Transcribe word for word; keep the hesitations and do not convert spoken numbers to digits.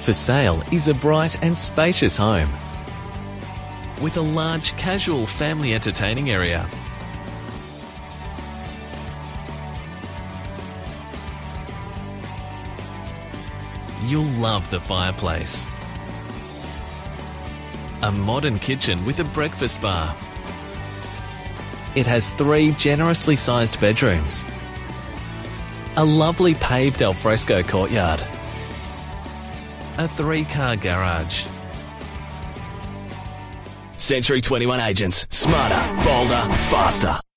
For sale is a bright and spacious home with a large casual family entertaining area. You'll love the fireplace. A modern kitchen with a breakfast bar. It has three generously sized bedrooms. A lovely paved alfresco courtyard. A three-car garage. Century twenty-one agents. Smarter, bolder, faster.